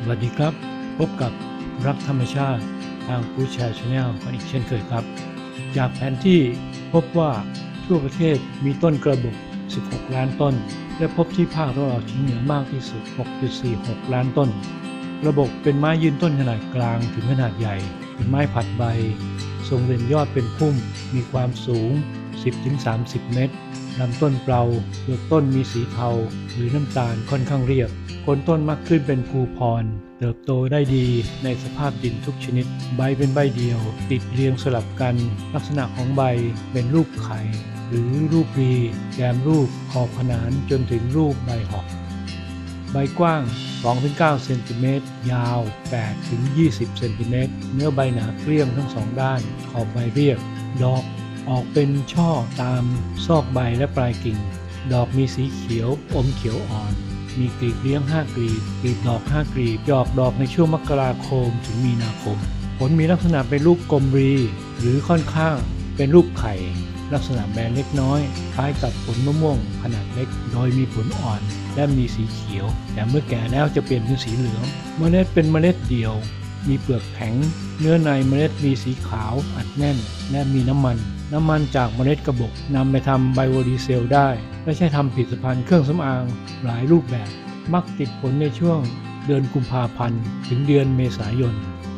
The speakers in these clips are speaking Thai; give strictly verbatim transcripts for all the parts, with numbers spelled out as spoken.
วัสดีครับพบกับรักธรรมชาติทางฟู้ดแชร์ชาแนลกันอีกเช่นเคยครับจากแผนที่พบว่าทั่วประเทศมีต้นกระบอกสิบหกล้านต้นและพบที่ภาคตะวันออกเฉียงเหนือมากที่สุด หกจุดสี่หก ล้านต้นกระบอกเป็นไม้ยืนต้นขนาดกลางถึงขนาดใหญ่เป็นไม้ผัดใบทรงเด่นยอดเป็นพุ่มมีความสูง สิบถึงสามสิบ เมตรลำต้นเปล่าเปลือกต้นมีสีเทาหรือน้ำตาลค่อนข้างเรียบโคนต้นมักขึ้นเป็นภูพรเติบโตได้ดีในสภาพดินทุกชนิดใบเป็นใบเดียวติดเรียงสลับกันลักษณะของใบเป็นรูปไข่หรือรูปวีแกมรูปขอบขนานจนถึงรูปใบหอกใบกว้าง สองถึงเก้า เซนติเมตรยาว แปดถึงยี่สิบ เซนติเมตรเนื้อใบหนาเกลี้ยงทั้งสองด้านขอบใบเรียบดอกออกเป็นช่อตามซอกใบและปลายกิ่งดอกมีสีเขียวอมเขียวอ่อนมีกลีบเลี้ยงห้ากลีบกลีบดอกห้ากลีบจะออกดอกในช่วงมกราคมถึงมีนาคมผลมีลักษณะเป็นรูปกลมรีหรือค่อนข้างเป็นรูปไข่ลักษณะแบนเล็กน้อยคล้ายกับผลมะม่วงขนาดเล็กโดยมีผลอ่อนและมีสีเขียวแต่เมื่อแก่แล้วจะเปลี่ยนเป็นสีเหลืองเมล็ดเป็นเมล็ดเดี่ยวมีเปลือกแข็งเนื้อในเมล็ดมีสีขาวอัดแน่นและมีน้ำมันน้ำมันจากเมล็ดกระบอกนำไปทำไบโอดีเซลได้และใช้ทำผลิตภัณฑ์เครื่องสำอางหลายรูปแบบมักติดผลในช่วงเดือนกุมภาพันธ์ถึงเดือนเมษายน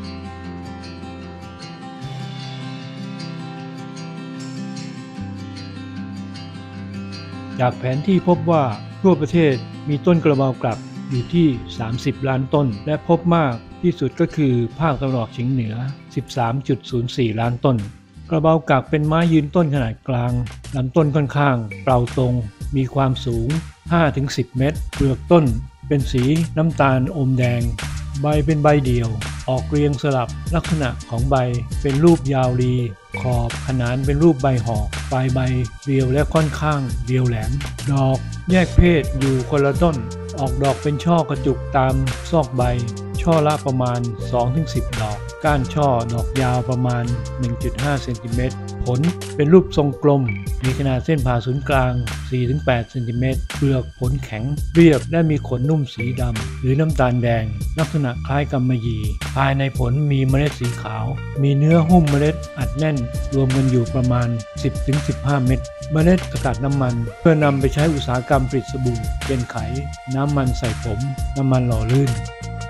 จากแผนที่พบว่าทั่วประเทศมีต้นกระเบากลับอยู่ที่สามสิบล้านต้นและพบมากที่สุดก็คือภาคตะวันออกเฉียงเหนือ สิบสามจุดศูนย์สี่ ล้านต้นกระเบากลับเป็นไม้ยืนต้นขนาดกลางลำต้นค่อนข้างเปล่าตรงมีความสูง ห้าถึงสิบ เมตรเปลือกต้นเป็นสีน้ำตาลอมแดงใบเป็นใบเดี่ยวออกเรียงสลับลักษณะของใบเป็นรูปยาวรีขอบขนานเป็นรูปใบหอกปลายใบเรียวและค่อนข้างเรียวแหลมดอกแยกเพศอยู่คนละต้นออกดอกเป็นช่อกระจุกตามซอกใบช่อละประมาณ สองถึงสิบ ดอกก้านช่อดอกยาวประมาณ หนึ่งจุดห้า เซนติเมตรผลเป็นรูปทรงกลมมีขนาดเส้นผ่าศูนย์กลาง สี่ถึงแปด เซนติเมตรเปลือกผลแข็งเรียบและมีขนนุ่มสีดำหรือน้ำตาลแดงลักษณะคล้ายกำมะหยี่ภายในผลมีเมล็ดสีขาวมีเนื้อหุ้มเมล็ดอัดแน่นรวมกันอยู่ประมาณ สิบถึงสิบห้า เม็ดเมล็ดสกัดน้ำมันเพื่อนำไปใช้อุตสาหกรรมผลิตสบู่เป็นไขน้ำมันใส่ผมน้ำมันหล่อลื่น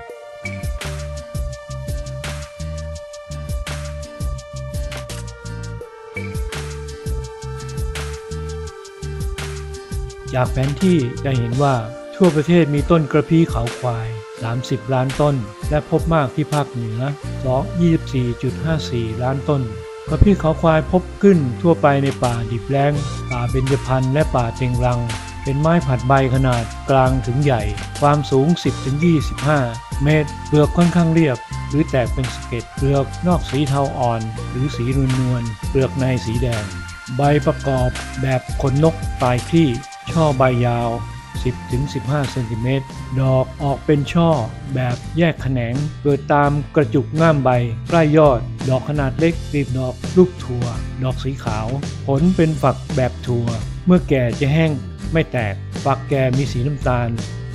จากแผนที่จะเห็นว่าทั่วประเทศมีต้นกระพี้เขาควายสามสิบล้านต้นและพบมากที่ภาคเหนือ ยี่สิบสี่จุดห้าสี่ ล้านต้นกระพี้เขาควายพบขึ้นทั่วไปในป่าดิบแล้งป่าเบญจพรรณและป่าเต็งรังเป็นไม้ผัดใบขนาดกลางถึงใหญ่ความสูง สิบถึงยี่สิบห้า เมตรเปลือกค่อนข้างเรียบหรือแตกเป็นสะเก็ดเปลือกนอกสีเทาอ่อนหรือสีนวลๆเปลือกในสีแดงใบประกอบแบบขนนกปลายคลี่ช่อใบยาว สิบถึงสิบห้า เซนติเมตรดอกออกเป็นช่อแบบแยกแขนงเกิดตามกระจุกง่ามใบใกล้ยอดดอกขนาดเล็กกลีบดอกรูปถั่วดอกสีขาวผลเป็นฝักแบบถั่วเมื่อแก่จะแห้งไม่แตกฝักแก่มีสีน้ำตาล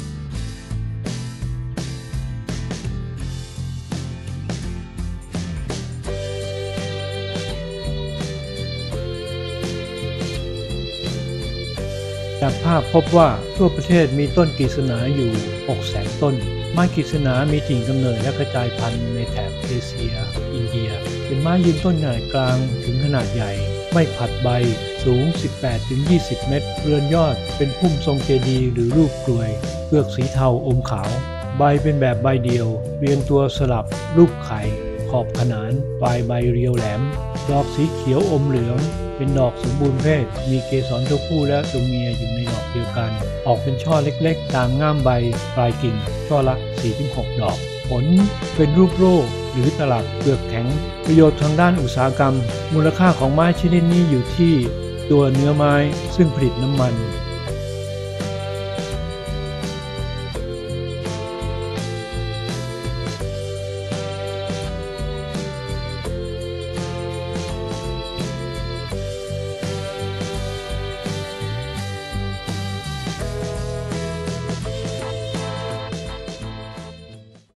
จากภาพพบว่าทั่วประเทศมีต้นกฤษณาอยู่ หกแสน ต้นไม้กฤษณามีถิ่นกำเนิดและกระจายพันธุ์ในแถบเอเชียอินเดียเป็นไม้ยืนต้นขนาดกลางถึงขนาดใหญ่ไม่ผัดใบสูง สิบแปดถึงยี่สิบ เมตรเรือนยอดเป็นพุ่มทรงเจดีย์หรือรูปกลวยเปลือกสีเทาอมขาวใบเป็นแบบใบเดียวเรียงตัวสลับรูปไข่ขอบขนานปลายใบเรียวแหลมดอกสีเขียวอมเหลืองเป็นดอกสมบูรณ์เพศมีเกสรตัวผู้และตัวเมียอยู่ในดอกเดียวกันออกเป็นช่อเล็กๆตามง่ามใบปลายกิ่งช่อละ สี่ถึงหก ดอกผลเป็นรูปโร่หรือตลับเปลือกแข็งประโยชน์ทางด้านอุตสาหกรรมมูลค่าของไม้ชนิดนี้อยู่ที่ตัวเนื้อไม้ซึ่งผลิตน้ำมัน